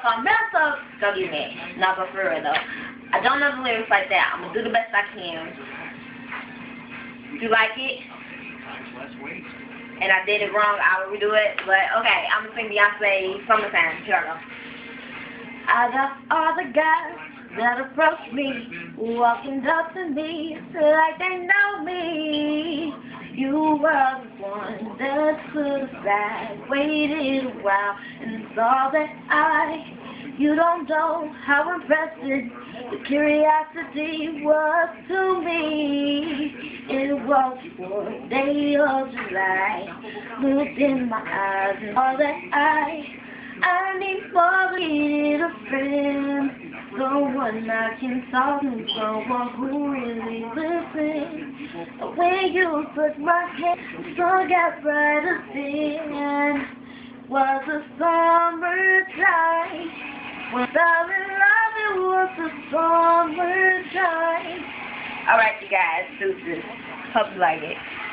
if I mess up, don't get me. Not go for real though. I don't know the lyrics like that. I'm gonna do the best I can. You like it? And I did it wrong, I will redo it. But okay, I'm gonna sing Beyonce Summertime. Here I go. I got all the guys that approach me, walking up to me like they know me. You were the one that stood aside, waited a while, and saw that you don't know how impressive the curiosity was to me. It was for a day of July, looked in my eyes and all that I need for a friend, someone I can talk to, someone who really listens. When you took my hand, the sun got brighter then. Was a summertime. When I fell in love, it was a summertime. Alright, you guys, deuces. Hope you like it.